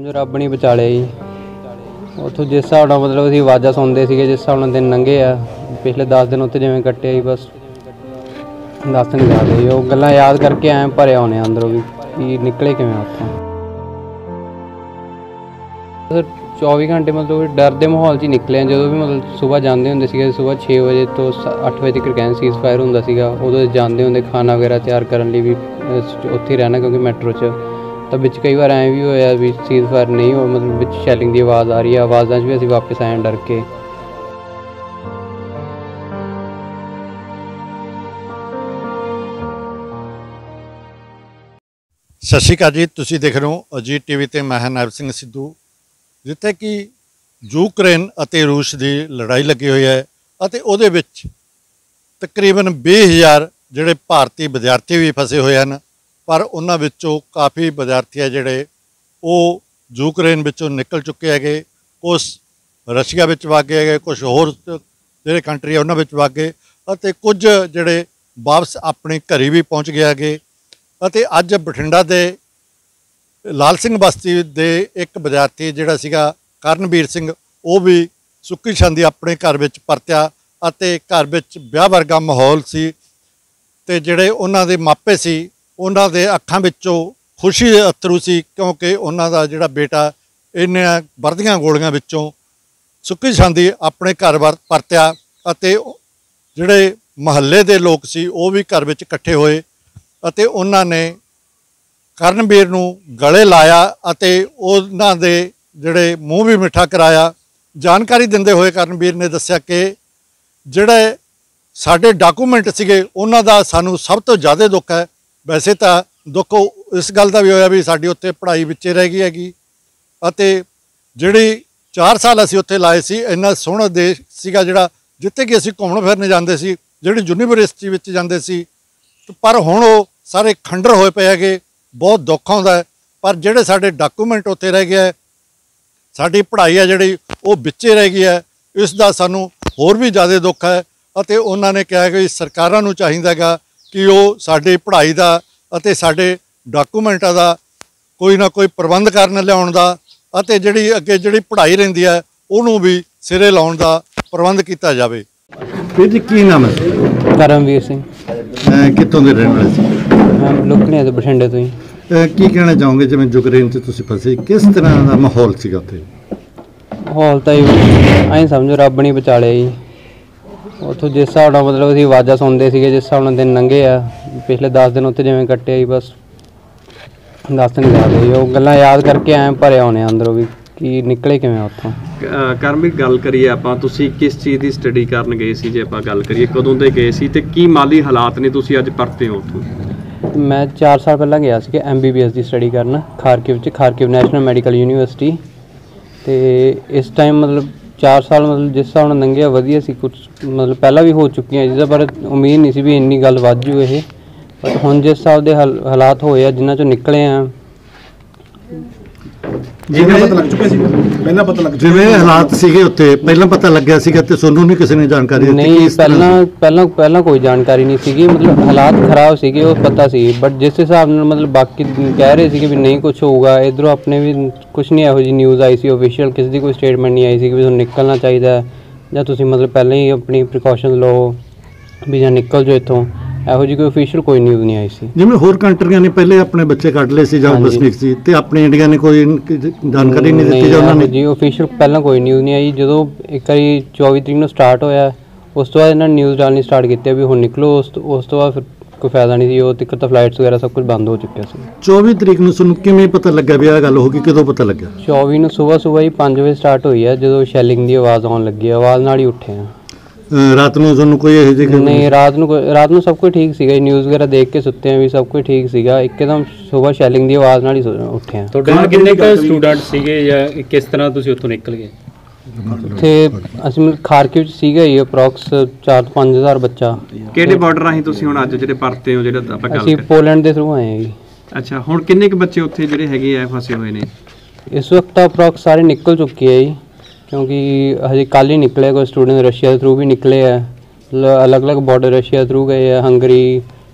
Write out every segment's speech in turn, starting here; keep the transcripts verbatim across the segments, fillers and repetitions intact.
समझो रब नहीं बचा लिया जी। ਉੱਥੋਂ जिस हिसाब ਨਾਲ मतलब ਅਸੀਂ ਆਵਾਜ਼ਾਂ ਸੁਣਦੇ ਸੀਗੇ, जिस हिसाब ਨਾਲ दिन ਲੰਘੇ ਆ ਪਿਛਲੇ ਦਸ ਦਿਨ ਉੱਥੇ ਜਿਵੇਂ ਕੱਟੇ ਜੀ, ਬਸ ਦੱਸ ਨਹੀਂ ਸਕਦੇ ਜੀ। ਉਹ ਗੱਲਾਂ ਯਾਦ ਕਰਕੇ ਐਂ ਭਰੇ ਆਉਂਦੇ ਆ ਅੰਦਰੋਂ ਵੀ ਕਿ ਨਿਕਲੇ ਕਿਵੇਂ ਉੱਥੋਂ। ਚੌਵੀ ਘੰਟੇ मतलब डर के माहौल च ही निकले जो भी मतलब सुबह जाते होंगे सीगे, सुबह छे बजे तो अठ बजे तक कहन सीज फायर होंदा सीगा, उदों जाते होंगे खाना वगैरह तैयार करने लिए भी उत्थे ही रहना क्योंकि मैट्रो च तो बिच कई बार ऐ भी होया भी सीज फायर नहीं हो मतलब बिच शैलिंग की आवाज़ आ रही है, आवाज़ां च भी असीं वापस आए डर के। सत श्री अकाल जी, तुसीं देख रहे हो अजीत टीवी ते मैं हां नायब सिंह सिद्धू। जिथे कि यूक्रेन ਅਤੇ रूस की लड़ाई लगी हुई है ਅਤੇ ਉਹਦੇ ਵਿੱਚ तकरीबन बीस हज़ार ਜਿਹੜੇ ਭਾਰਤੀ विद्यार्थी भी फसे हुए हैं, पर उन्हां विचों काफ़ी विद्यार्थी है ਜਿਹੜੇ ਉਹ यूक्रेन विचों निकल चुके हैं, कुछ रशिया विच वग गए है, कुछ होर ਜਿਹੜੇ कंट्री है उन्हां विच वग गए ਅਤੇ कुछ ਜਿਹੜੇ वापस अपने घरी भी पहुँच गए है। ਅਤੇ ਅੱਜ बठिंडा ਦੇ लाल सिंह बस्ती के एक विद्यार्थी जिहड़ा सीगा करनवीर सिंह, वो भी सुक्की छांदी अपने घर विच परत्या ਅਤੇ घर विच ब्याह वर्गा माहौल सी ते जिहड़े उन्हां दे मापे सी उन्हां दे अखां विचों खुशी दे अथरू सी क्योंकि उन्हां दा जिहड़ा बेटा इन्हां वरदियां गोलियां विचों सुक्की छांदी अपने घर वर परत्या ਅਤੇ जिहड़े महल्ले दे लोग सी वो भी घर विच इकट्ठे होए ਅਤੇ उन्हां ने करनवीर नूं गले लाया ਅਤੇ उन्हां दे जिहड़े मूँह भी मिठा कराया। जानकारी दिंदे होए करनवीर ने दस्सिया कि जिहड़े साडे डॉकूमेंट सीगे उन्हां दा सानूं सब तो ज़्यादा दुख है। वैसे तो दुख इस गल का भी होया भी साडी उत्थे पढ़ाई विचे रह गई हैगी ਅਤੇ जिहड़ी चार साल असीं उत्थे लाए सी, इन्ना सोहना देश सीगा जिहड़ा जिथे कि असीं घुम्मण फिरन जांदे सी, जिहड़ी यूनीवर्सिटी विच जांदे सी, पर हुण वो सारे खंडर होए पे हैगे। बहुत दुख आउंदा है, पर जिहड़े साडे डॉकूमेंट उत्थे रह गए, साडी पढ़ाई है जिहड़ी वो विचे रह गई है, इसका सानूं होर भी ज़्यादा दुख है। ਅਤੇ ਉਹਨਾਂ ने कहा कि सरकारां नूं चाहीदा गा कि वो साडी पढ़ाई का ਅਤੇ साडे डॉकूमेंटां का कोई ना कोई प्रबंध करन लियाउण दा ਅਤੇ जिहड़ी अगे जिहड़ी पढ़ाई रहिंदी है उहनूं भी सिरे लाउण दा प्रबंध किया जाए। ਵੀਰ ਜੀ ਕੀ ਨਾਮ ਹੈ? ਕਰਮਵੀਰ ਸਿੰਘ। ਕਿੱਥੋਂ ਦੇ ਰਹਿਣ ਵਾਲੇ ਸੀ? ਮੈਂ ਲੁਕਣੇ ਤੋਂ ਬਠਿੰਡੇ ਤੋਂ ਹੀ। ਕੀ ਕਹਿਣਾ ਚਾਹੋਗੇ ਜਿਵੇਂ ਯੂਕਰੇਨ 'ਚ ਤੁਸੀਂ ਫਸੇ, ਕਿਸ ਤਰ੍ਹਾਂ ਦਾ ਮਾਹੌਲ ਸੀਗਾ ਉੱਥੇ? ਮਾਹੌਲ ਤਾਂ ਐਂ ਸਮਝੋ ਰੱਬ ਨਹੀਂ ਬਚਾ ਲਿਆ ਜੀ। ਉੱਥੋਂ ਜਿਸ ਹਿਸਾਬ ਨਾਲ ਮਤਲਬ ਅਸੀਂ ਆਵਾਜ਼ਾਂ ਸੁਣਦੇ ਸੀਗੇ, ਜਿਸ ਹਿਸਾਬ ਨਾਲ ਦਿਨ ਲੰਘੇ ਆ ਪਿਛਲੇ ਦਸ ਦਿਨ ਉੱਥੇ ਜਿਵੇਂ ਕੱਟੇ ਜੀ, ਬਸ ਦੱਸ ਨਹੀਂ ਸਕਦੇ ਜੀ। ਉਹ ਗੱਲਾਂ ਯਾਦ ਕਰਕੇ ਐਂ ਭਰੇ ਆਉਂਦੇ ਆ ਅੰਦਰੋਂ ਵੀ ਕਿ ਨਿਕਲੇ ਕਿਵੇਂ ਉੱਥੋਂ। ਕਰਮਵੀਰ, ਗੱਲ ਕਰੀਏ ਆਪਾਂ, ਤੁਸੀਂ ਕਿਸ ਚੀਜ਼ ਦੀ ਸਟੱਡੀ ਕਰਨ ਗਏ ਸੀ? ਜੇ ਆਪਾਂ ਗੱਲ ਕਰੀਏ ਕਦੋਂ ਦੇ ਗਏ ਸੀ ਤੇ ਕੀ ਮਾਲੀ ਹਾਲਾਤ ਨੇ, ਤੁਸੀਂ ਅੱਜ ਪਰਤੇ ਹੋ ਉੱਥੋਂ? मैं चार साल पहला गया सी एम बी बी एस की स्टडी करना खारकिव च, खारकिव नैशनल मैडिकल यूनीवर्सिटी। तो इस टाइम मतलब चार साल मतलब जिस हिसाब नाल लंघे वधिया सी, कुछ मतलब पहला भी हो चुकी जिसका पर उम्मीद नहीं सी भी इन्नी गल वध जू ये, बट हुण जिस हिसाब के हाल हालात होए आ जिन्हां चों निकले आ जिवें पता लग चुके सी, पहला पता लग जिवें हालात सीगे उत्ते पहला पता लग्या सीगा ते सोनू नहीं किसी ने जानकारी दी? नहीं, पहला पहला पहला कोई जानकारी नहीं सीगी, मतलब हालात खराब सीगे वो पता सी, बट जिस हिसाब नाल मतलब बाकी कह रहे सी कि भी नहीं कुछ होगा, इधरों अपने भी कुछ नहीं इहो जी न्यूज़ आई सी ऑफिशियल, किसी की कोई स्टेटमेंट नहीं आई सी कि भी तुहानूं निकलना चाहिए जां तुसीं मतलब पहले ही अपनी प्रिकॉशन लो भी जां निकल जाओ इत्थों, ਇਹੋ जी कोई ऑफिशियल कोई न्यूज़ नहीं आई सी। जिवें होर कंट्रियां ने पहले अपने बच्चे कढ लए सी जां वसनीक सी ते अपने इंडिया ने कोई जानकारी नहीं दी जां उन्हां ने जी ऑफिशियल पहला कोई न्यूज़ नहीं आई। जो एक बारी चौबी तरीक नूं स्टार्ट होया उस तो बाद इन्हां न्यूज़ डालनी स्टार्ट कीती भी हुण निकलो, उस उस तो बाद फिर कोई फायदा नहीं सी, वो तक तो फ्लाइट्स वगैरह सब कुछ बंद हो चुके सी। चौबी तरीक नूं तुहानूं किवें पता लग्या भी आह गल हो गई, कदों पता लग्या? चौबी नूं सुबह सुबह ही पाँच बजे स्टार्ट हुई है, जो शैलिंग की आवाज़ आउण लगी, आवाज़ नाल ही उठे हैं। रात नूं तुहानूं कोई इहो जी नहीं, रात नूं रात नूं सब कुछ ठीक सीगा, न्यूज़ वगैरह देख के सुते हैं भी सब कुछ ठीक सीगा, एकदम सुबह शैलिंग की आवाज़ नाल ही उठे हैं। ਤੁਹਾਡੇ ਨਾਲ ਕਿੰਨੇ ਕੁ ਸਟੂਡੈਂਟ ਸੀਗੇ ਜਾਂ ਕਿਸ ਤਰ੍ਹਾਂ ਤੁਸੀਂ ਉੱਥੋਂ ਨਿਕਲ ਗਏ? ਉੱਥੇ ਅਸੀਂ ਮਤਲਬ ਖਾਰਕਿਵ 'ਚ ਸੀਗਾ ਹੀ ਅਪਰੋਕਸ ਚਾਰ ਤੋਂ ਪੰਜ ਹਜ਼ਾਰ ਬੱਚਾ। ਕਿਹੜੇ ਬਾਰਡਰ ਰਾਹੀਂ ਤੁਸੀਂ ਹੁਣ ਅੱਜ ਜਿਹੜੇ ਪਰਤੇ ਹੋ, ਜਿਹੜਾ ਆਪਾਂ ਗੱਲ ਅਸੀਂ ਪੋਲੈਂਡ ਦੇ ਥਰੂ ਆਏ ਹਾਂ ਜੀ। ਅੱਛਾ, ਹੁਣ ਕਿੰਨੇ ਕੁ ਬੱਚੇ ਉੱਥੇ ਜਿਹੜੇ ਹੈਗੇ ਆ ਫਸੇ ਹੋਏ ਨੇ? ਇਸ ਵਕਤ ਅਪਰੋਕਸ ਸਾਰੇ ਨਿਕਲ ਚੁੱਕੇ ਹੈ ਜੀ, क्योंकि हजे कल ही निकले, कोई स्टूडेंट रशिया के थ्रू भी निकले हैं, अलग अलग बॉर्डर रशिया थ्रू गए हैं, हंगरी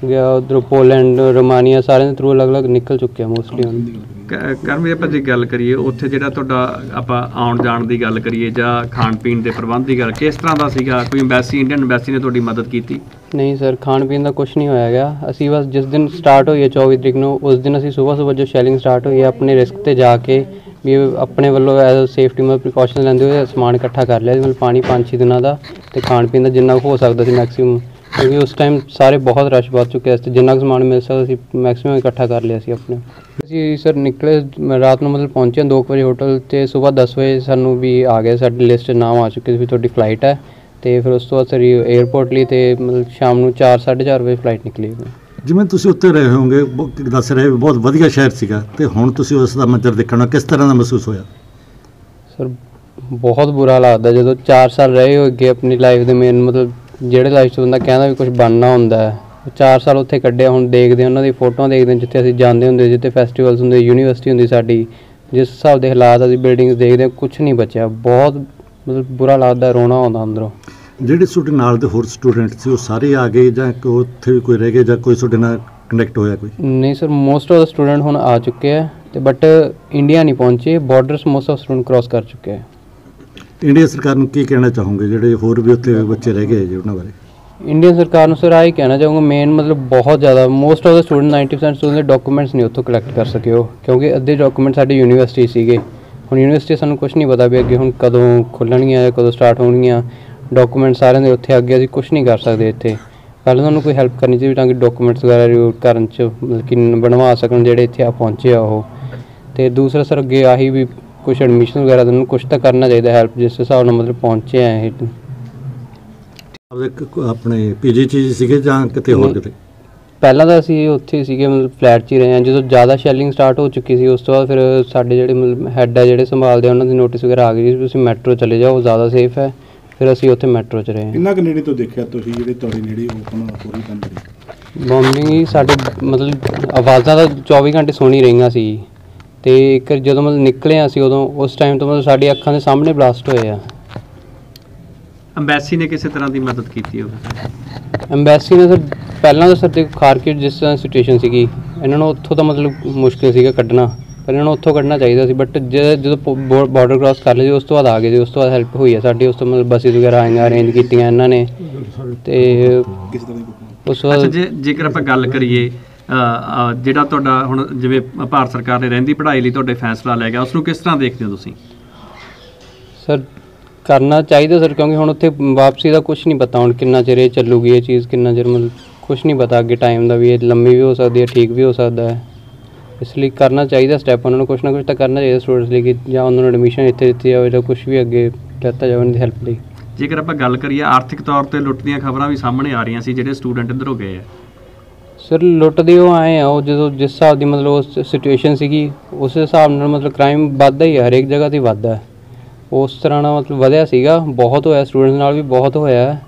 ਗਿਆ, ਉੱਧਰੋਂ ਪੋਲੈਂਡ, ਰੋਮਾਨੀਆ, ਸਾਰਿਆਂ ਦੇ ਥਰੂ ਅਲੱਗ-ਅਲੱਗ ਨਿਕਲ ਚੁੱਕੇ ਆ ਮੋਸਟਲੀ ਹੁਣ। ਕਰਮਵੀਰ, ਆਪਾਂ ਜੇ ਗੱਲ ਕਰੀਏ ਉੱਥੇ ਜਿਹੜਾ ਤੁਹਾਡਾ ਆਪਾਂ ਆਉਣ ਜਾਣ ਦੀ ਗੱਲ ਕਰੀਏ ਜਾਂ ਖਾਣ ਪੀਣ ਦੇ ਪ੍ਰਬੰਧ ਦੀ ਗੱਲ, ਕਿਸ ਤਰ੍ਹਾਂ ਦਾ ਸੀਗਾ? ਕੋਈ ਐਮਬੈਸੀ, ਇੰਡੀਅਨ ਐਮਬੈਸੀ ਨੇ ਤੁਹਾਡੀ ਮਦਦ ਕੀਤੀ? ਨਹੀਂ ਸਰ, ਖਾਣ ਪੀਣ ਦਾ ਕੁਛ ਨਹੀਂ ਹੋਇਆ ਗਿਆ। ਅਸੀਂ ਬਸ ਜਿਸ ਦਿਨ ਸਟਾਰਟ ਹੋਈ ਹੈ ਚੌਵੀ ਤਰੀਕ ਨੂੰ, ਉਸ ਦਿਨ ਅਸੀਂ ਸੁਬਾਹ ਸੁਬਾਹ ਜੋ ਸ਼ੈਲਿੰਗ ਸਟਾਰਟ ਹੋਈ ਹੈ ਆਪਣੇ ਰਿਸਕ 'ਤੇ ਜਾ ਕੇ ਵੀ ਆਪਣੇ ਵੱਲੋਂ ਐਜ਼ ਅ ਸੇਫਟੀ ਮਤਲਬ ਪ੍ਰੀਕਾਸ਼ਨ ਲੈਂਦੇ ਹੋਏ ਸਮਾਨ ਇਕੱਠਾ ਕਰ ਲਿਆ, ਮਤਲਬ ਪਾਣੀ ਪੰਜ ਛੇ ਦਿਨਾਂ ਦਾ ਅਤੇ ਖਾਣ ਪੀਣ ਦਾ ਜਿੰਨਾ ਕੁ ਹੋ ਸਕਦਾ ਸੀ ਮੈਕਸੀਮਮ, ਕਿਉਂਕਿ ਉਸ ਟਾਈਮ ਸਾਰੇ ਬਹੁਤ ਰਸ਼ ਵੱਧ ਚੁੱਕਿਆ ਸੀ, ਜਿੰਨਾ ਕੁ ਸਮਾਨ ਮਿਲ ਸਕਦਾ ਸੀ ਮੈਕਸੀਮਮ ਇਕੱਠਾ ਕਰ ਲਿਆ ਸੀ ਆਪਣੇ। ਅਸੀਂ ਸਰ ਨਿਕਲੇ ਰਾਤ ਨੂੰ, ਮਤਲਬ ਪਹੁੰਚੇ ਦੋ ਕੁ ਵਜੇ ਹੋਟਲ, ਅਤੇ ਸੁਬਾਹ ਦਸ ਵਜੇ ਸਾਨੂੰ ਵੀ ਆ ਗਿਆ, ਸਾਡੀ ਲਿਸਟ 'ਚ ਨਾਮ ਆ ਚੁੱਕੇ ਸੀ ਵੀ ਤੁਹਾਡੀ ਫਲਾਈਟ ਹੈ। ਅਤੇ ਫਿਰ ਉਸ ਤੋਂ ਬਾਅਦ ਸਰ ਏਅਰਪੋਰਟ ਲਈ, ਅਤੇ ਮਤਲਬ ਸ਼ਾਮ ਨੂੰ ਚਾਰ ਸਾਢੇ ਚਾਰ ਵਜੇ ਫਲਾਈਟ ਨਿਕਲੀ। ਜਿਵੇਂ ਤੁਸੀਂ ਉੱਥੇ ਰਹੇ ਹੋਵੋਗੇ, ਦੱਸ ਰਹੇ ਬਹੁਤ ਵਧੀਆ ਸ਼ਹਿਰ ਸੀਗਾ, ਅਤੇ ਹੁਣ ਤੁਸੀਂ ਉਸ ਦਾ ਮੰਜ਼ਰ ਦੇਖਣਾ ਕਿਸ ਤਰ੍ਹਾਂ ਦਾ ਮਹਿਸੂਸ ਹੋਇਆ? ਸਰ ਬਹੁਤ ਬੁਰਾ ਲੱਗਦਾ, ਜਦੋਂ ਚਾਰ ਸਾਲ ਰਹੇ ਹੋ ਅੱਗੇ ਆਪਣੀ ਲਾਈਫ ਦੇ ਮੇਨ, ਮਤਲਬ ਜਿਹੜੇ ਲਾਈਫ 'ਚ ਬੰਦਾ ਕਹਿੰਦਾ ਵੀ ਕੁਛ ਬਣਨਾ ਹੁੰਦਾ ਹੈ, ਚਾਰ ਸਾਲ ਉੱਥੇ ਕੱਢਿਆ। ਹੁਣ ਦੇਖਦੇ ਉਹਨਾਂ ਦੀ ਫੋਟੋਆਂ ਦੇਖਦੇ ਜਿੱਥੇ ਅਸੀਂ ਜਾਂਦੇ ਹੁੰਦੇ, ਜਿੱਥੇ ਫੈਸਟੀਵਲਸ ਹੁੰਦੇ, ਯੂਨੀਵਰਸਿਟੀ ਹੁੰਦੀ ਸਾਡੀ, ਜਿਸ ਹਿਸਾਬ ਦੇ ਹਾਲਾਤ ਅਸੀਂ ਬਿਲਡਿੰਗਸ ਦੇਖਦੇ ਹਾਂ, ਕੁਛ ਨਹੀਂ ਬਚਿਆ। ਬਹੁਤ ਮਤਲਬ ਬੁਰਾ ਲੱਗਦਾ, ਰੋਣਾ ਆਉਂਦਾ ਅੰਦਰੋਂ। ਜਿਹੜੇ ਤੁਹਾਡੇ ਨਾਲ ਦੇ ਹੋਰ ਸਟੂਡੈਂਟ ਸੀ ਉਹ ਸਾਰੇ ਆ ਗਏ ਜਾਂ ਉੱਥੇ ਵੀ ਕੋਈ ਰਹਿ ਗਏ ਜਾਂ ਕੋਈ ਤੁਹਾਡੇ ਨਾਲ ਕਨੈਕਟ ਹੋਇਆ ਕੋਈ? ਨਹੀਂ sir, most of the student ਹੁਣ ਆ ਚੁੱਕੇ ਹੈ, ਅਤੇ ਬਟ ਇੰਡੀਆ ਨਹੀਂ ਪਹੁੰਚੇ, borders most of student cross ਕਰ ਚੁੱਕੇ ਹੈ। ਇੰਡੀਆ ਸਰਕਾਰ ਨੂੰ ਕੀ ਕਹਿਣਾ ਚਾਹੋਗੇ ਜਿਹੜੇ ਹੋਰ ਵੀ ਉੱਥੇ ਬੱਚੇ ਰਹਿ ਗਏ ਜੀ ਉਹਨਾਂ ਬਾਰੇ? ਇੰਡੀਅਨ ਸਰਕਾਰ ਨੂੰ ਸਰ ਆਹੀ ਕਹਿਣਾ ਚਾਹੂੰਗਾ, ਮੇਨ ਮਤਲਬ ਬਹੁਤ ਜ਼ਿਆਦਾ most of the student ninety percent student ਦੇ ਡਾਕੂਮੈਂਟਸ ਨਹੀਂ ਉੱਥੋਂ ਕਲੈਕਟ ਕਰ ਸਕੇ ਉਹ, ਕਿਉਂਕਿ ਅੱਧੇ ਡਾਕੂਮੈਂਟ ਸਾਡੇ ਯੂਨੀਵਰਸਿਟੀ ਸੀਗੇ। ਹੁਣ ਯੂਨੀਵਰਸਿਟੀ ਸਾਨੂੰ ਕੁਛ ਨਹੀਂ ਪਤਾ ਵੀ ਅੱਗੇ ਹੁਣ ਕਦੋਂ ਖੁੱਲ੍ਹਣਗੀਆਂ ਜਾਂ ਕਦੋਂ ਸਟਾਰਟ ਹੋਣਗੀਆਂ। ਡਾਕੂਮੈਂਟ ਸਾਰਿਆਂ ਦੇ ਉੱਥੇ, ਅੱਗੇ ਅਸੀਂ ਕੁਛ ਨਹੀਂ ਕਰ ਸਕਦੇ ਇੱਥੇ। ਪਹਿਲਾਂ ਤੁਹਾਨੂੰ ਕੋਈ ਹੈਲਪ ਕਰਨੀ ਚਾਹੀਦੀ ਤਾਂ ਕਿ ਡਾਕੂਮੈਂਟਸ ਵਗੈਰਾ ਰਿਵਿਊ ਕਰਨ 'ਚ ਮਤਲਬ ਕਿ ਬਣਵਾ ਸਕਣ ਜਿਹੜੇ ਇੱਥੇ ਆ ਪਹੁੰਚੇ ਆ ਉਹ। ਅਤੇ ਦੂਸਰਾ ਸਰ ਅੱਗੇ ਆਹੀ ਵੀ ਕੁਛ ਐਡਮਿਸ਼ਨ ਵਗੈਰਾ ਦਾ ਕੁਛ ਤਾਂ ਕਰਨਾ ਚਾਹੀਦਾ ਹੈਲਪ, ਜਿਸ ਹਿਸਾਬ ਨਾਲ ਮਤਲਬ ਪਹੁੰਚੇ ਆ ਇਹ। ਆਪਣੇ ਪੀਜੀ 'ਚ ਸੀਗੇ ਜਾਂ ਕਿਤੇ ਹੋਰ ਕਿਤੇ? ਪਹਿਲਾਂ ਤਾਂ ਅਸੀਂ ਉੱਥੇ ਸੀਗੇ, ਮਤਲਬ ਫਲੈਟ 'ਚ ਹੀ ਰਹੇ ਹਾਂ। ਜਦੋਂ ਜ਼ਿਆਦਾ ਸ਼ੈਲਿੰਗ ਸਟਾਰਟ ਹੋ ਚੁੱਕੀ ਸੀ ਉਸ ਤੋਂ ਬਾਅਦ ਫਿਰ ਸਾਡੇ ਜਿਹੜੇ ਮਤਲਬ ਹੈੱਡ ਆ ਜਿਹੜੇ ਸੰਭਾਲਦੇ ਆ ਉਹਨਾਂ ਦੀ ਨੋਟਿਸ ਵਗੈਰਾ ਆ ਗਈ ਸੀ ਤੁਸੀਂ ਮੈਟਰੋ ਚਲੇ ਜਾਓ, ਜ਼ਿਆਦਾ ਸੇਫ ਹੈ। ਫਿਰ ਅਸੀਂ ਉੱਥੇ ਮੈਟਰੋ 'ਚ ਰਹੇ ਹਾਂ। ਕਿੰਨਾ ਕੁ ਨੇੜੇ ਤੋਂ ਦੇਖਿਆ ਤੁਸੀਂ ਜਿਹੜੇ ਤੁਹਾਡੇ ਨੇੜੇ ਓਪਨ ਪੂਰੀ ਬੰਦ ਰਹੀ? ਬੋਮਬਿੰਗ ਹੀ ਸਾਡੇ ਮਤਲਬ ਆਵਾਜ਼ਾਂ ਤਾਂ ਚੌਵੀ ਘੰਟੇ ਸੁਣੀ ਰਹੀਆਂ ਸੀ, ਅਤੇ ਇੱਕ ਜਦੋਂ ਮਤਲਬ ਨਿਕਲੇ ਅਸੀਂ ਉਦੋਂ ਉਸ ਟਾਈਮ ਤੋਂ ਮਤਲਬ ਸਾਡੀ ਅੱਖਾਂ ਦੇ ਸਾਹਮਣੇ ਬਲਾਸਟ ਹੋਏ ਆ। ਐਮਬੈਸੀ ਨੇ ਕਿਸੇ ਤਰ੍ਹਾਂ ਦੀ ਮਦਦ ਕੀਤੀ ਹੋਵੇ? ਐਮਬੈਸੀ ਨੇ ਸਰ ਪਹਿਲਾਂ ਤਾਂ ਸਰ ਦੇਖੋ ਖਾਰਕਿਵ ਜਿਸ ਤਰ੍ਹਾਂ ਸਿਚੁਏਸ਼ਨ ਸੀਗੀ, ਇਹਨਾਂ ਨੂੰ ਉੱਥੋਂ ਤਾਂ ਮਤਲਬ ਮੁਸ਼ਕਿਲ ਸੀਗਾ ਕੱਢਣਾ, ਪਰ ਇਹਨਾਂ ਨੂੰ ਉੱਥੋਂ ਕੱਢਣਾ ਚਾਹੀਦਾ ਸੀ। ਬਟ ਜਦੋਂ ਬਾਰਡਰ ਕ੍ਰਾਸ ਕਰ ਲਿਆ ਸੀ ਉਸ ਤੋਂ ਬਾਅਦ ਆ ਗਏ ਸੀ, ਉਸ ਤੋਂ ਬਾਅਦ ਹੈਲਪ ਹੋਈ ਹੈ ਸਾਡੀ। ਉਸ ਤੋਂ ਮਤਲਬ ਬੱਸਿਸ ਵਗੈਰਾ ਆਈਆਂ, ਅਰੇਂਜ ਕੀਤੀਆਂ ਇਹਨਾਂ ਨੇ। ਅਤੇ ਉਸ ਤੋਂ ਬਾਅਦ ਜੇ ਜੇਕਰ ਆਪਾਂ ਗੱਲ ਕਰੀਏ ਜਿਹੜਾ ਤੁਹਾਡਾ ਹੁਣ ਜਿਵੇਂ ਭਾਰਤ ਸਰਕਾਰ ਨੇ ਰਹਿੰਦੀ ਪੜ੍ਹਾਈ ਲਈ ਤੁਹਾਡੇ ਫੈਸਲਾ ਲੈ ਗਿਆ, ਉਸ ਨੂੰ ਕਿਸ ਤਰ੍ਹਾਂ ਦੇਖਦੇ ਹੋ ਤੁਸੀਂ? ਸਰ ਕਰਨਾ ਚਾਹੀਦਾ ਸਰ, ਕਿਉਂਕਿ ਹੁਣ ਉੱਥੇ ਵਾਪਸੀ ਦਾ ਕੁਛ ਨਹੀਂ ਪਤਾ, ਹੁਣ ਕਿੰਨਾ ਚਿਰ ਇਹ ਚੱਲੂਗੀ ਇਹ ਚੀਜ਼, ਕਿੰਨਾ ਚਿਰ ਮਤਲਬ ਕੁਛ ਨਹੀਂ ਪਤਾ ਅੱਗੇ ਟਾਈਮ ਦਾ ਵੀ, ਇਹ ਲੰਮੀ ਵੀ ਹੋ ਸਕਦੀ ਹੈ, ਠੀਕ ਵੀ ਹੋ ਸਕਦਾ ਹੈ। ਇਸ ਲਈ ਕਰਨਾ ਚਾਹੀਦਾ ਸਟੈਪ ਉਹਨਾਂ ਨੂੰ, ਕੁਛ ਨਾ ਕੁਛ ਤਾਂ ਕਰਨਾ ਚਾਹੀਦਾ ਸਟੂਡੈਂਟਸ ਲਈ, ਕਿ ਜਾਂ ਉਹਨਾਂ ਨੂੰ ਐਡਮਿਸ਼ਨ ਇੱਥੇ ਦਿੱਤੀ ਜਾਵੇ ਜਾਂ ਕੁਛ ਵੀ ਅੱਗੇ ਦਿੱਤਾ ਜਾਵੇ ਉਹਨਾਂ ਦੀ ਹੈਲਪ ਲਈ। ਜੇਕਰ ਆਪਾਂ ਗੱਲ ਕਰੀਏ ਆਰਥਿਕ ਤੌਰ 'ਤੇ ਲੁੱਟ ਦੀਆਂ ਖਬਰਾਂ ਵੀ ਸਾਹਮਣੇ ਆ ਰਹੀਆਂ ਸੀ, ਜਿਹੜੇ ਸਟੂਡੈਂਟ ਇੱਧਰੋਂ ਗਏ ਆ। ਸਰ ਲੁੱਟਦੇ ਉਹ ਆਏ ਆ, ਉਹ ਜਦੋਂ ਜਿਸ ਹਿਸਾਬ ਦੀ ਮਤਲਬ ਉਸ ਸਿਚੁਏਸ਼ਨ ਸੀਗੀ ਉਸ ਹਿਸਾਬ ਨਾਲ ਮਤਲਬ ਕ੍ਰਾਈਮ ਵੱਧਦਾ ਹੀ ਹੈ, ਹਰੇਕ ਜਗ੍ਹਾ 'ਤੇ ਵੱਧਦਾ ਹੈ। ਉਸ ਤਰ੍ਹਾਂ ਨਾਲ ਮਤਲਬ ਵਧਿਆ ਸੀਗਾ, ਬਹੁਤ ਹੋਇਆ, ਸਟੂਡੈਂਟਸ ਨਾਲ ਵੀ ਬਹੁਤ ਹੋਇਆ।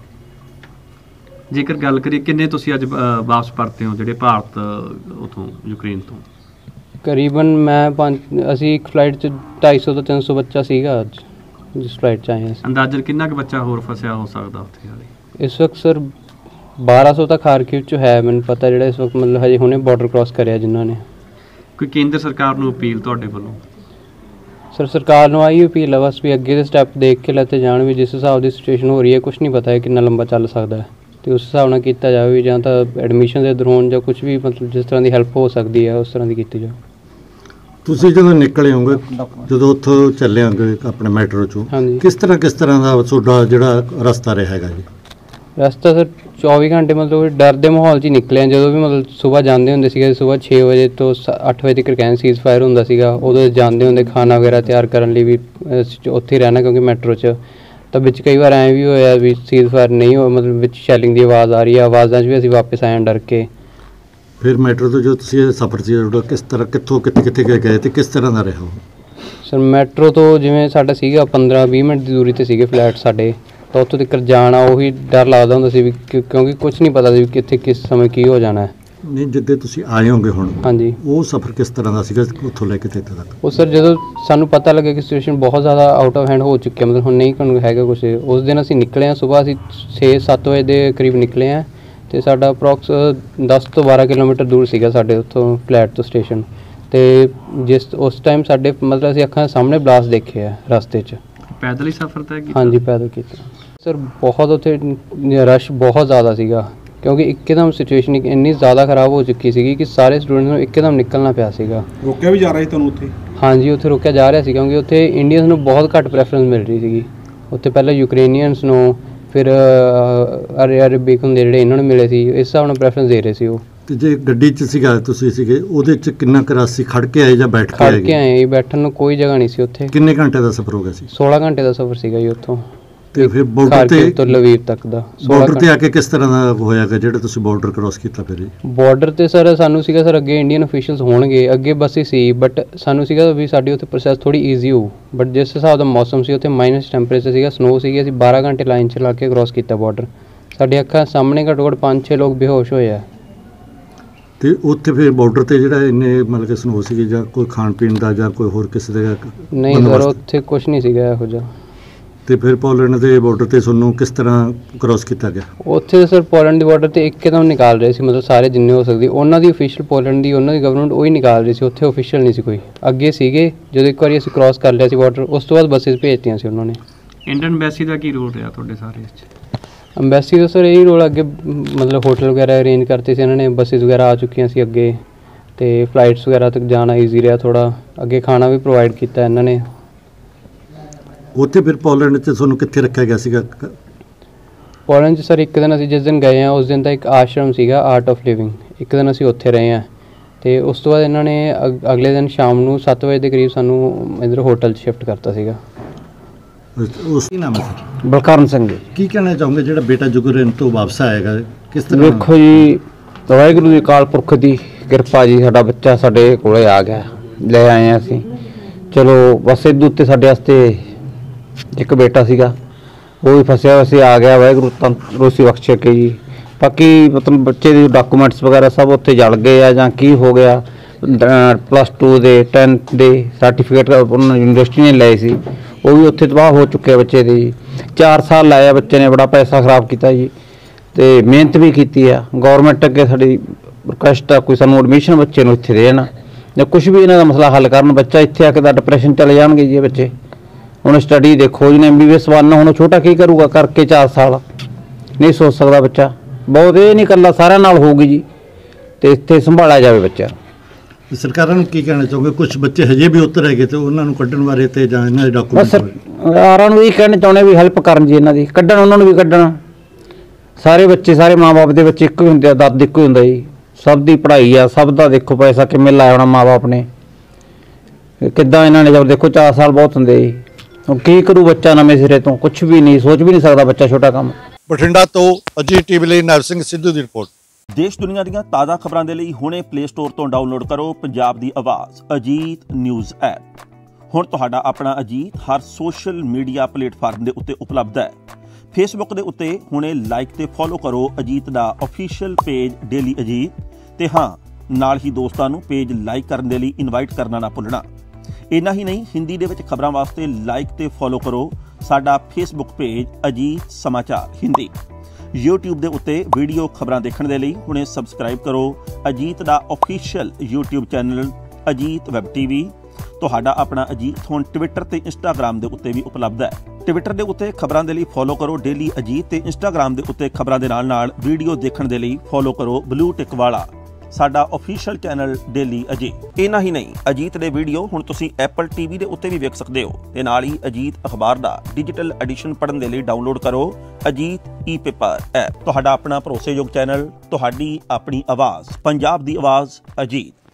ਜੇਕਰ ਗੱਲ ਕਰੀਏ ਕਿੰਨੇ ਤੁਸੀਂ ਅੱਜ ਵਾਪਸ ਪਰਤੇ ਹੋ ਜਿਹੜੇ ਭਾਰਤ ਉੱਥੋਂ ਯੂਕਰੇਨ ਤੋਂ? ਕਰੀਬਨ ਮੈਂ ਪੰਜ ਅਸੀਂ ਇੱਕ ਫਲਾਈਟ 'ਚ ਢਾਈ ਸੌ ਤੋਂ ਤਿੰਨ ਸੌ ਬੱਚਾ ਸੀਗਾ ਅੱਜ ਜਿਸ ਫਲਾਈਟ 'ਚ ਆਏ ਹਾਂ। ਅੰਦਾਜ਼ਨ ਕਿੰਨਾ ਕੁ ਬੱਚਾ ਹੋਰ ਫਸਿਆ ਹੋ ਸਕਦਾ ਉੱਥੇ? ਇਸ ਵਕਤ ਸਰ ਬਾਰਾਂ ਸੌ ਤਾਂ ਖਾਰਕਿਵ 'ਚ ਹੈ ਮੈਨੂੰ ਪਤਾ, ਜਿਹੜਾ ਇਸ ਵਕਤ ਮਤਲਬ ਹਜੇ ਹੁਣੇ ਬਾਰਡਰ ਕ੍ਰਾਸ ਕਰਿਆ ਜਿਨ੍ਹਾਂ ਨੇ। ਕੋਈ ਕੇਂਦਰ ਸਰਕਾਰ ਨੂੰ ਅਪੀਲ ਤੁਹਾਡੇ ਵੱਲੋਂ? ਸਰ ਸਰਕਾਰ ਨੂੰ ਆਈ ਅਪੀਲ ਹੈ ਬਸ ਵੀ ਅੱਗੇ ਦੇ ਸਟੈਪ ਦੇਖ ਕੇ ਲੈਤੇ ਜਾਣ, ਵੀ ਜਿਸ ਹਿਸਾਬ ਦੀ ਸਿਚੁਏਸ਼ਨ ਹੋ ਰਹੀ ਹੈ ਕੁਛ ਨਹੀਂ ਪਤਾ ਹੈ ਕਿੰਨਾ ਲੰਬਾ ਚੱਲ ਸਕਦਾ ਹੈ, ਅਤੇ ਉਸ ਹਿਸਾਬ ਨਾਲ ਕੀਤਾ ਜਾਵੇ ਵੀ ਜਾਂ ਤਾਂ ਐਡਮਿਸ਼ਨ ਦੇ ਦੌਰਾਨ ਜਾਂ ਕੁਛ ਵੀ ਮਤਲਬ ਜਿਸ ਤਰ੍ਹਾਂ ਦੀ ਹੈਲਪ ਹੋ ਸਕਦੀ ਹੈ ਉਸ ਤਰ੍ਹਾਂ ਦੀ ਕੀਤੀ ਜਾਵੇ। ਤੁਸੀਂ ਜਦੋਂ ਨਿਕਲੇ ਹੋਗੇ, ਜਦੋਂ ਉੱਥੋਂ ਚੱਲੇ ਹੋਗੇ ਆਪਣੇ ਮੈਟਰੋ 'ਚੋਂ, ਕਿਸ ਤਰ੍ਹਾਂ ਕਿਸ ਤਰ੍ਹਾਂ ਦਾ ਤੁਹਾਡਾ ਜਿਹੜਾ ਰਸਤਾ ਰਿਹਾ ਹੈਗਾ ਜੀ? ਰਸਤਾ ਸਰ ਚੌਵੀ ਘੰਟੇ ਮਤਲਬ ਡਰ ਦੇ ਮਾਹੌਲ 'ਚ ਹੀ ਨਿਕਲੇ ਹਾਂ। ਜਦੋਂ ਵੀ ਮਤਲਬ ਸੁਬਾਹ ਜਾਂਦੇ ਹੁੰਦੇ ਸੀਗੇ, ਸੁਬਾਹ ਛੇ ਵਜੇ ਤੋਂ ਅੱਠ ਵਜੇ ਤੱਕ ਕਹਿੰਦੇ ਸੀਜ਼ ਫਾਇਰ ਹੁੰਦਾ ਸੀਗਾ, ਉਦੋਂ ਜਾਂਦੇ ਹੁੰਦੇ ਖਾਣਾ ਵਗੈਰਾ ਤਿਆਰ ਕਰਨ ਲਈ ਵੀ ਉੱਥੇ ਹੀ ਰਹਿਣਾ, ਕਿਉਂਕਿ ਮੈਟਰੋ 'ਚ ਤਾਂ ਵਿੱਚ ਕਈ ਵਾਰ ਐਂ ਵੀ ਹੋਇਆ ਵੀ ਸੀਜ਼ ਫਾਇਰ ਨਹੀਂ ਹੋ, ਮਤਲਬ ਵਿੱਚ ਸ਼ੈਲਿੰਗ ਦੀ ਆਵਾਜ਼ ਆ ਰਹੀ ਹੈ, ਆਵਾਜ਼ਾਂ 'ਚ ਵੀ ਅਸੀਂ ਵਾਪਸ ਆਏ ਡਰ ਕੇ। ਫਿਰ ਮੈਟਰੋ ਤੋਂ ਜੋ ਤੁਸੀਂ ਇਹ ਸਫ਼ਰ ਸੀ ਤੁਹਾਡਾ ਕਿਸ ਤਰ੍ਹਾਂ, ਕਿੱਥੋਂ ਕਿੱਥੇ ਕਿੱਥੇ ਗਏ ਅਤੇ ਕਿਸ ਤਰ੍ਹਾਂ ਦਾ ਰਿਹਾ ਉਹ? ਸਰ ਮੈਟਰੋ ਤੋਂ ਜਿਵੇਂ ਸਾਡਾ ਸੀਗਾ ਪੰਦਰਾਂ ਵੀਹ ਮਿੰਟ ਦੀ ਦੂਰੀ 'ਤੇ ਸੀਗੇ ਫਲੈਟ ਸਾਡੇ, ਤਾਂ ਉੱਥੋਂ ਤੱਕ ਜਾਣਾ ਉਹੀ ਡਰ ਲੱਗਦਾ ਹੁੰਦਾ ਸੀ ਵੀ ਕਿਉਂਕਿ ਕੁਛ ਨਹੀਂ ਪਤਾ ਸੀ ਵੀ ਕਿੱਥੇ ਕਿਸ ਸਮੇਂ ਕੀ ਹੋ ਜਾਣਾ ਹੈ। ਨਹੀਂ ਜਿੱਦੇ ਤੁਸੀਂ ਆਏ ਹੋਗੇ ਹੁਣ, ਹਾਂਜੀ, ਉਹ ਸਫ਼ਰ ਕਿਸ ਤਰ੍ਹਾਂ ਦਾ ਸੀਗਾ ਉੱਥੋਂ ਲੈ ਕੇ ਇੱਥੇ ਤੱਕ? ਉਹ ਸਰ ਜਦੋਂ ਸਾਨੂੰ ਪਤਾ ਲੱਗਿਆ ਕਿ ਸਿਚੁਏਸ਼ਨ ਬਹੁਤ ਜ਼ਿਆਦਾ ਆਊਟ ਆਫ ਹੈਂਡ ਹੋ ਚੁੱਕੀ ਹੈ, ਮਤਲਬ ਹੁਣ ਨਹੀਂ ਹੈਗਾ ਕੁਛ, ਉਸ ਦਿਨ ਅਸੀਂ ਨਿਕਲੇ ਹਾਂ ਸੁਬਾਹ ਅਸੀਂ ਛੇ ਸੱਤ ਵਜੇ ਦੇ ਕਰੀਬ ਨਿਕਲੇ ਹਾਂ, ਤੇ ਸਾਡਾ ਅਪਰੋਕਸ ਦਸ ਤੋਂ ਬਾਰਾਂ ਕਿਲੋਮੀਟਰ ਦੂਰ ਸੀਗਾ ਸਾਡੇ ਉੱਥੋਂ ਫਲੈਟ ਤੋਂ ਸਟੇਸ਼ਨ। ਤੇ ਜਿਸ ਉਸ ਟਾਈਮ ਸਾਡੇ ਮਤਲਬ ਅਸੀਂ ਅੱਖਾਂ ਦੇ ਸਾਹਮਣੇ ਬਲਾਸਟ ਦੇਖੇ ਆ ਰਸਤੇ 'ਚ। ਪੈਦਲ ਹੀ ਸਫ਼ਰ ਤੈਅ ਕੀਤਾ? ਹਾਂਜੀ ਪੈਦਲ ਕੀਤਾ ਸਰ। ਬਹੁਤ ਉੱਥੇ ਰਸ਼ ਬਹੁਤ ਜ਼ਿਆਦਾ ਸੀਗਾ ਕਿਉਂਕਿ ਇੱਕਦਮ ਸਿਚੁਏਸ਼ਨ ਇੰਨੀ ਜ਼ਿਆਦਾ ਖ਼ਰਾਬ ਹੋ ਚੁੱਕੀ ਸੀਗੀ ਕਿ ਸਾਰੇ ਸਟੂਡੈਂਟਸ ਨੂੰ ਇੱਕਦਮ ਨਿਕਲਣਾ ਪਿਆ ਸੀਗਾ। ਰੋਕਿਆ ਵੀ ਜਾ ਰਿਹਾ ਸੀ ਤੁਹਾਨੂੰ ਉੱਥੇ? ਹਾਂਜੀ ਉੱਥੇ ਰੋਕਿਆ ਜਾ ਰਿਹਾ ਸੀ ਕਿਉਂਕਿ ਉੱਥੇ ਇੰਡੀਅਨਸ ਨੂੰ ਬਹੁਤ ਘੱਟ ਪ੍ਰੈਫਰੈਂਸ ਮਿਲ ਰਹੀ ਸੀਗੀ। ਉੱਥੇ ਪਹਿਲਾਂ ਯੂਕਰੇਨੀਅਨਸ ਨੂੰ, ਫਿਰ ਅਰੇ ਅਰਬਿਕ ਹੁੰਦੇ ਜਿਹੜੇ ਇਹਨਾਂ ਨੂੰ ਮਿਲੇ ਸੀ, ਇਸ ਹਿਸਾਬ ਨਾਲ ਪ੍ਰੈਫਰੈਂਸ ਦੇ ਰਹੇ ਸੀ ਉਹ। ਤੇ ਜੇ ਗੱਡੀ 'ਚ ਸੀਗਾ ਤੁਸੀਂ ਸੀਗੇ ਉਹਦੇ 'ਚ ਕਿੰਨਾ ਕੁ ਰਸ਼ ਸੀ? ਖੜ ਕੇ ਆਏ ਜਾਂ ਬੈਠ ਕੇ ਆਏ? ਖੜ ਕੇ ਆਏ, ਬੈਠਣ ਨੂੰ ਕੋਈ ਜਗ੍ਹਾ ਨਹੀਂ ਸੀ ਉੱਥੇ। ਕਿੰਨੇ ਘੰਟੇ ਦਾ ਸਫ਼ਰ ਹੋ ਗਿਆ ਸੀ? ਸੋਲਾਂ ਘੰਟੇ ਦਾ ਸਫ਼ਰ ਸੀਗਾ ਜੀ ਉੱਥੋਂ ਤੇ ਫਿਰ ਬਾਰਡਰ ਤੇ ਤੋਂ ਲਵੀਵ ਤੱਕ ਦਾ। ਬਾਰਡਰ ਤੇ ਆ ਕੇ ਕਿਸ ਤਰ੍ਹਾਂ ਦਾ ਹੋਇਆਗਾ ਜਿਹੜਾ ਤੁਸੀਂ ਬਾਰਡਰ ਕ੍ਰੋਸ ਕੀਤਾ? ਫਿਰ ਬਾਰਡਰ ਤੇ ਸਰ ਸਾਨੂੰ ਸੀਗਾ ਸਰ ਅੱਗੇ ਇੰਡੀਅਨ ਅਫੀਸ਼ੀਅਲਸ ਹੋਣਗੇ, ਅੱਗੇ ਬੱਸਿਸ ਸੀ, ਬਟ ਸਾਨੂੰ ਸੀਗਾ ਵੀ ਸਾਡੀ ਉੱਥੇ ਪ੍ਰੋਸੈਸ ਥੋੜੀ ਈਜ਼ੀ ਹੋਊ। ਬਟ ਜਿਸ ਹਿਸਾਬ ਦਾ ਮੌਸਮ ਸੀ ਉੱਥੇ ਮਾਈਨਸ ਟੈਂਪਰੇਚਰ ਸੀਗਾ, ਸਨੋ ਸੀਗੀ, ਅਸੀਂ ਬਾਰਾਂ ਘੰਟੇ ਲਾਈਨ 'ਚ ਲਾ ਕੇ ਕ੍ਰੋਸ ਕੀਤਾ ਬਾਰਡਰ। ਸਾਡੇ ਅੱਖਾਂ ਸਾਹਮਣੇ ਘੱਟੋ ਘੱਟ ਪੰਜ ਛੇ ਲੋਕ ਬੇਹੋਸ਼ ਹੋਏ ਆ। ਤੇ ਉੱਥੇ ਫਿਰ ਬਾਰਡਰ ਤੇ ਜਿਹੜਾ ਇੰਨੇ ਮਤਲਬ ਕਿ ਸਨੋ ਸੀਗੀ ਜਾਂ ਕੋਈ ਖਾਣ ਪੀਣ ਦਾ ਜਾਂ ਕੋਈ ਹੋਰ ਕਿਸੇ ਦਾ? ਨਹੀਂ ਸਰ ਉੱਥੇ ਕੁਛ ਨਹੀਂ ਸੀਗਾ ਇਹੋ ਜਿਹਾ। ਤੇ ਫਿਰ ਪੋਲੈਂਡ ਦੇ ਬਾਰਡਰ ਤੇ ਤੁਹਾਨੂੰ ਕਿਸ ਤਰ੍ਹਾਂ ਕ੍ਰੋਸ ਕੀਤਾ ਗਿਆ? ਉੱਥੇ ਸਰ ਪੋਲੈਂਡ ਦੇ ਬਾਰਡਰ ਤੇ ਇੱਕਦਮ ਨਿਕਾਲ ਰਹੇ ਸੀ, ਮਤਲਬ ਸਾਰੇ ਜਿੰਨੇ ਹੋ ਸਕਦੀ ਉਹਨਾਂ ਦੀ ਅਫੀਸ਼ੀਅਲ ਪੋਲੈਂਡ ਦੀ ਉਹਨਾਂ ਦੀ ਗਵਰਨਮੈਂਟ ਉਹੀ ਨਿਕਾਲ ਰਹੀ ਸੀ। ਉੱਥੇ ਅਫੀਸ਼ੀਅਲ ਨਹੀਂ ਸੀ ਕੋਈ। ਅੱਗੇ ਸੀਗੇ ਜਦੋਂ ਇੱਕ ਵਾਰੀ ਅਸੀਂ ਕ੍ਰੋਸ ਕਰ ਲਿਆ ਸੀ ਬਾਰਡਰ, ਉਸ ਤੋਂ ਬਾਅਦ ਬੱਸਿਸ ਭੇਜਤੀਆਂ ਸੀ ਉਹਨਾਂ ਨੇ। ਇੰਡੀਅਨ ਐਮਬੈਸੀ ਦਾ ਕੀ ਰੋਲ ਰਿਹਾ ਤੁਹਾਡੇ ਸਾਰੇ ਇਸ 'ਚ? ਅੰਬੈਸੀ ਦਾ ਸਰ ਇਹੀ ਰੋਲ ਅੱਗੇ ਮਤਲਬ ਹੋਟਲ ਵਗੈਰਾ ਅਰੇਂਜ ਕਰਤੇ ਸੀ ਇਹਨਾਂ ਨੇ, ਬੱਸਿਸ ਵਗੈਰਾ ਆ ਚੁੱਕੀਆਂ ਸੀ ਅੱਗੇ, ਤੇ ਫਲਾਈਟਸ ਵਗੈਰਾ ਤੱਕ ਜਾਣਾ ਈਜ਼ੀ ਰਿਹਾ ਥੋੜ੍ਹਾ। ਅੱਗੇ ਖਾਣਾ ਵੀ ਪ੍ਰੋਵਾਈਡ ਕੀਤਾ ਇਹਨਾਂ ਨੇ। ਉੱਥੇ ਫਿਰ ਪੋਲੈਂਡ 'ਚ ਤੁਹਾਨੂੰ ਕਿੱਥੇ ਰੱਖਿਆ ਗਿਆ ਸੀਗਾ? ਪੋਲੈਂਡ 'ਚ ਸਰ ਇੱਕ ਦਿਨ ਅਸੀਂ ਜਿਸ ਦਿਨ ਗਏ ਹਾਂ ਉਸ ਦਿਨ ਤਾਂ ਇੱਕ ਆਸ਼ਰਮ ਸੀਗਾ ਆਰਟ ਆਫ ਲਿਵਿੰਗ, ਇੱਕ ਦਿਨ ਅਸੀਂ ਉੱਥੇ ਰਹੇ ਹਾਂ। ਅਤੇ ਉਸ ਤੋਂ ਬਾਅਦ ਇਹਨਾਂ ਨੇ ਅਗ ਅਗਲੇ ਦਿਨ ਸ਼ਾਮ ਨੂੰ ਸੱਤ ਵਜੇ ਦੇ ਕਰੀਬ ਸਾਨੂੰ ਇੱਧਰ ਹੋਟਲ 'ਚ ਸ਼ਿਫਟ ਕਰਤਾ ਸੀਗਾ। ਉਸ ਕੀ ਨਾਮ ਹੈ ਸਰ? ਬਲਕਰਨ ਸਿੰਘ ਜੀ। ਕੀ ਕਹਿਣਾ ਚਾਹੋਗੇ ਜਿਹੜਾ ਬੇਟਾ ਯੂਕਰੇਨ ਤੋਂ ਵਾਪਸ ਆਏਗਾ ਕਿਸ ਤਰ੍ਹਾਂ? ਵੇਖੋ ਜੀ, ਵਾਹਿਗੁਰੂ ਦੀ ਅਕਾਲ ਪੁਰਖ ਦੀ ਕਿਰਪਾ ਜੀ, ਸਾਡਾ ਬੱਚਾ ਸਾਡੇ ਕੋਲੇ ਆ ਗਿਆ, ਲੈ ਆਏ ਹਾਂ ਅਸੀਂ। ਚਲੋ ਬਸ ਇਹਦੇ ਉੱਤੇ ਸਾਡੇ ਵਾਸਤੇ ਇੱਕ ਬੇਟਾ ਸੀਗਾ ਉਹ ਵੀ ਫਸਿਆ ਵੈਸੇ ਆ ਗਿਆ, ਵਾਹਿਗੁਰੂ ਤੰਦਰੁਸਤੀ ਬਖਸ਼ੇ ਕੇ ਜੀ। ਬਾਕੀ ਮਤਲਬ ਬੱਚੇ ਦੇ ਡਾਕੂਮੈਂਟਸ ਵਗੈਰਾ ਸਭ ਉੱਥੇ ਜਲ ਗਏ ਆ ਜਾਂ ਕੀ ਹੋ ਗਿਆ। ਪਲੱਸ ਟੂ ਦੇ ਟੈਨਥ ਦੇ ਸਰਟੀਫਿਕੇਟ ਉਹਨਾਂ ਯੂਨੀਵਰਸਿਟੀ ਨੇ ਲਏ ਸੀ, ਉਹ ਵੀ ਉੱਥੇ ਤਬਾਹ ਹੋ ਚੁੱਕੇ ਬੱਚੇ ਦੇ ਜੀ। ਚਾਰ ਸਾਲ ਲਾਇਆ ਬੱਚੇ ਨੇ, ਬੜਾ ਪੈਸਾ ਖਰਾਬ ਕੀਤਾ ਜੀ, ਅਤੇ ਮਿਹਨਤ ਵੀ ਕੀਤੀ ਆ। ਗੌਰਮੈਂਟ ਅੱਗੇ ਸਾਡੀ ਰਿਕੁਐਸਟ ਆ ਕੋਈ ਸਾਨੂੰ ਐਡਮਿਸ਼ਨ ਬੱਚੇ ਨੂੰ ਇੱਥੇ ਦੇਣ ਜਾਂ ਕੁਛ ਵੀ ਇਹਨਾਂ ਦਾ ਮਸਲਾ ਹੱਲ ਕਰਨ। ਬੱਚਾ ਇੱਥੇ ਆ ਕੇ ਤਾਂ ਡਿਪਰੈਸ਼ਨ ਚਲੇ ਜਾਣਗੇ ਜੀ ਬੱਚੇ। ਹੁਣ ਸਟੱਡੀ ਦੇਖੋ ਜਿਹਨੇ ਐਮ ਬੀ ਬੀ ਐਸ ਬਣਨਾ, ਹੁਣ ਛੋਟਾ ਕੀ ਕਰੂਗਾ ਕਰਕੇ ਚਾਰ ਸਾਲ ਨਹੀਂ ਸੋਚ ਸਕਦਾ ਬੱਚਾ। ਬਹੁਤ ਇਹ ਨਹੀਂ ਇਕੱਲਾ ਸਾਰਿਆਂ ਨਾਲ ਹੋਊਗੀ ਜੀ, ਅਤੇ ਇੱਥੇ ਸੰਭਾਲਿਆ ਜਾਵੇ ਬੱਚਾ। ਸਰਕਾਰਾਂ ਨੂੰ ਕੀ ਕਹਿਣਾ ਚਾਹੋਗੇ? ਕੁਝ ਬੱਚੇ ਹਜੇ ਵੀ ਉੱਤਰ ਹੈਗੇ ਤੇ ਉਹਨਾਂ ਨੂੰ ਕੱਢਣ ਬਾਰੇ ਤੇ ਜਾਂ ਇਹਨਾਂ ਦੇ ਡਾਕੂਮੈਂਟ? ਸਰਕਾਰਾਂ ਨੂੰ ਇਹ ਕਹਿਣਾ ਚਾਹੁੰਦੇ ਵੀ ਹੈਲਪ ਕਰਨ ਜੀ, ਇਹਨਾਂ ਦੀ ਕੱਢਣ, ਉਹਨਾਂ ਨੂੰ ਵੀ ਕੱਢਣ। ਸਾਰੇ ਬੱਚੇ, ਸਾਰੇ ਮਾਂ ਬਾਪ ਦੇ ਬੱਚੇ ਇੱਕੋ ਹੀ ਹੁੰਦੇ ਆ, ਦਾਦ ਇੱਕੋ ਹੀ ਹੁੰਦਾ ਜੀ। ਸਭ ਦੀ ਪੜ੍ਹਾਈ ਆ, ਸਭ ਦਾ ਦੇਖੋ ਪੈਸਾ ਕਿਵੇਂ ਲਾਇਆ ਹੋਣਾ ਮਾਂ ਬਾਪ ਨੇ, ਕਿੱਦਾਂ ਇਹਨਾਂ ਨੇ। ਜਦ ਦੇਖੋ ਚਾਰ ਸਾਲ ਬਹੁਤ ਹੁੰਦੇ ਜੀ, ਹੁਣ ਕੀ ਕਰੂ ਬੱਚਾ ਨਵੇਂ ਸਿਰੇ ਤੋਂ? ਕੁਛ ਵੀ ਨਹੀਂ ਸੋਚ ਵੀ ਨਹੀਂ ਸਕਦਾ ਬੱਚਾ, ਛੋਟਾ ਕੰਮ। ਬਠਿੰਡਾ ਤੋਂ ਅਜੀਤ ਟੀਵੀ ਲਈ ਨਵ ਸਿੰਘ ਸਿੱਧੂ ਦੀ ਰਿਪੋਰਟ। ਦੇਸ਼ ਦੁਨੀਆ ਦੀਆਂ ਤਾਜ਼ਾ ਖਬਰਾਂ ਦੇ ਲਈ ਹੁਣੇ ਪਲੇ ਸਟੋਰ ਤੋਂ ਡਾਊਨਲੋਡ ਕਰੋ ਪੰਜਾਬ ਦੀ ਆਵਾਜ਼ ਅਜੀਤ ਨਿਊਜ਼ ਐਪ। ਹੁਣ ਤੁਹਾਡਾ ਆਪਣਾ ਅਜੀਤ ਹਰ ਸੋਸ਼ਲ ਮੀਡੀਆ ਪਲੇਟਫਾਰਮ ਦੇ ਉੱਤੇ ਉਪਲਬਧ ਹੈ। ਫੇਸਬੁੱਕ ਦੇ ਉੱਤੇ ਹੁਣੇ ਲਾਈਕ ਤੇ ਫੋਲੋ ਕਰੋ ਅਜੀਤ ਦਾ ਅਫੀਸ਼ੀਅਲ ਪੇਜ ਡੇਲੀ ਅਜੀਤ, ਤੇ ਹਾਂ ਨਾਲ ਹੀ ਦੋਸਤਾਂ ਨੂੰ ਪੇਜ ਲਾਈਕ ਕਰਨ ਦੇ ਲਈ ਇਨਵਾਈਟ ਕਰਨਾ ਨਾ ਭੁੱਲਣਾ। ਇੰਨਾ ਹੀ ਨਹੀਂ, ਹਿੰਦੀ ਦੇ ਵਿੱਚ ਖਬਰਾਂ ਵਾਸਤੇ ਲਾਈਕ ਤੇ ਫੋਲੋ ਕਰੋ ਸਾਡਾ ਫੇਸਬੁੱਕ ਪੇਜ ਅਜੀਤ ਸਮਾਚਾਰ ਹਿੰਦੀ। YouTube ਦੇ ਉੱਤੇ ਵੀਡੀਓ ਖਬਰਾਂ ਦੇਖਣ ਦੇ ਲਈ ਹੁਣੇ ਸਬਸਕ੍ਰਾਈਬ ਕਰੋ ਅਜੀਤ ਦਾ official YouTube channel Ajit web TV. ਤੁਹਾਡਾ ਆਪਣਾ ਅਜੀਤ ਹੁਣ ਟਵਿੱਟਰ ਤੇ ਇੰਸਟਾਗ੍ਰਾਮ ਦੇ ਉੱਤੇ ਵੀ ਉਪਲਬਧ ਹੈ। ਟਵਿੱਟਰ ਦੇ ਉੱਤੇ ਖਬਰਾਂ ਦੇ ਲਈ ਫੋਲੋ ਕਰੋ ਡੇਲੀ ਅਜੀਤ, ਤੇ ਇੰਸਟਾਗ੍ਰਾਮ ਦੇ ਉੱਤੇ ਖਬਰਾਂ ਦੇ ਨਾਲ ਨਾਲ ਵੀਡੀਓ ਦੇਖਣ ਦੇ ਲਈ ਫੋਲੋ ਕਰੋ ਬਲੂ ਟਿਕ ਵਾਲਾ ਸਾਡਾ ਅਫੀਸ਼ੀਅਲ ਚੈਨਲ ਡੇਲੀ ਅਜੀਤ। ਇੰਨਾ ਹੀ ਨਹੀਂ, ਅਜੀਤ ਦੇ ਵੀਡੀਓ ਹੁਣ ਤੁਸੀਂ ਐਪਲ ਟੀਵੀ ਦੇ ਉੱਤੇ ਵੀ ਵੇਖ ਸਕਦੇ ਹੋ, ਤੇ ਨਾਲ ਹੀ ਅਜੀਤ ਅਖਬਾਰ ਦਾ ਡਿਜੀਟਲ ਐਡੀਸ਼ਨ ਪੜ੍ਹਨ ਦੇ ਲਈ ਡਾਊਨਲੋਡ ਕਰੋ ਅਜੀਤ ਈ ਪੇਪਰ ਐਪ। ਤੁਹਾਡਾ ਆਪਣਾ ਭਰੋਸੇਯੋਗ ਚੈਨਲ, ਤੁਹਾਡੀ ਆਪਣੀ ਆਵਾਜ਼, ਪੰਜਾਬ ਦੀ ਆਵਾਜ਼ ਅਜੀਤ।